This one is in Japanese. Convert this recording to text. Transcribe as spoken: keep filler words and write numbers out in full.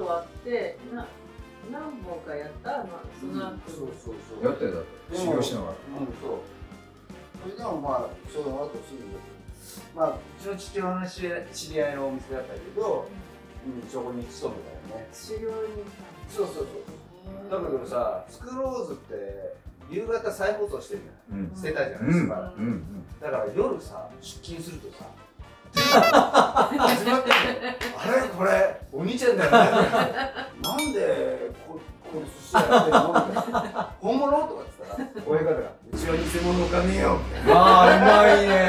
終わってな何本かやった、まあ、その後、 そうそうそうやったよ、だって修行しながら。 うん、そうそれでもまあその後すぐまあうちの父親の知り合い知り合いのお店だったけど、うん、そこに勤めたよね。 修行に行った。 そうそうそうだけどさ、スクローズって夕方再放送してるじゃない、捨てたじゃないですか。だから夜さ、出勤するとさ始まってるの。あれこれお兄ちゃんだよね。なんでここれ寿司屋やってるのみたいな。本物とかって言ったら親方がうちは偽物おかねえよみたいな。 ああ、うまいね。